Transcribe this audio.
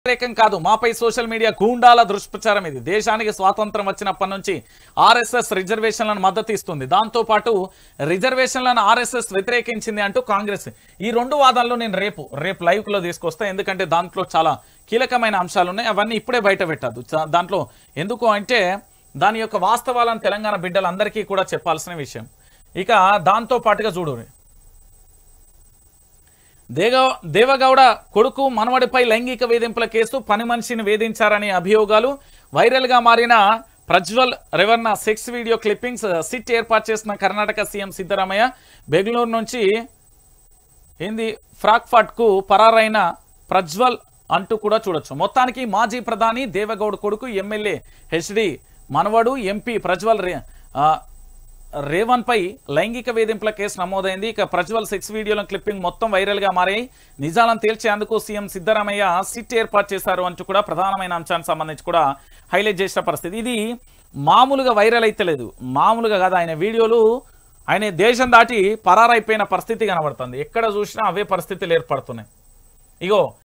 వ్యతిరేకం కాదు, మాపై సోషల్ మీడియా గూండాల దుష్ప్రచారం ఇది. దేశానికి స్వాతంత్రం వచ్చినప్పటి నుంచి ఆర్ఎస్ఎస్ రిజర్వేషన్లను మద్దతు ఇస్తుంది. దాంతో పాటు రిజర్వేషన్లను ఆర్ఎస్ఎస్ వ్యతిరేకించింది అంటూ కాంగ్రెస్. ఈ రెండు వాదనలు నేను రేపు లైవ్ లో తీసుకొస్తా. ఎందుకంటే దాంట్లో చాలా కీలకమైన అంశాలు ఉన్నాయి. అవన్నీ ఇప్పుడే బయట పెట్టద్దు. దాంట్లో ఎందుకు అంటే దాని యొక్క వాస్తవాలను తెలంగాణ బిడ్డలందరికీ కూడా చెప్పాల్సిన విషయం. ఇక దాంతో పాటుగా చూడు, దేవగౌడ కొడుకు మనవడిపై లైంగిక వేధింపుల కేసు, పని మనిషిని వేధించారనే అభియోగాలు, వైరల్ గా మారిన Prajwal Revanna sex video clippings, SIT ఏర్పాటు చేసిన కర్ణాటక సీఎం సిద్ధరామయ్య, బెంగళూరు నుంచి ఫ్రాంక్ఫర్ట్ కు పరారైన ప్రజ్వల్ అంటూ కూడా చూడొచ్చు. మొత్తానికి మాజీ ప్రధాని దేవగౌడ కొడుకు, ఎమ్మెల్యే హెచ్డి మనవడు, ఎంపీ ప్రజ్వల్ రేవన్ పై లైంగిక వేధింపుల కేసు నమోదైంది. ఇక ప్రజ్వల్ సెక్స్ వీడియోల క్లిప్పింగ్ మొత్తం వైరల్ గా మారాయి. నిజాలను తేల్చేందుకు సీఎం సిద్ధరామయ్య సిట్ ఏర్పాటు చేశారు అంటూ కూడా ప్రధానమైన అంశానికి సంబంధించి కూడా హైలైట్ చేసిన పరిస్థితి. ఇది మామూలుగా వైరల్ అయితే లేదు, మామూలుగా కాదు. ఆయన వీడియోలు ఆయన దేశం దాటి పరారైపోయిన పరిస్థితి కనబడుతుంది. ఎక్కడ చూసినా అవే పరిస్థితులు ఏర్పడుతున్నాయి. ఇగో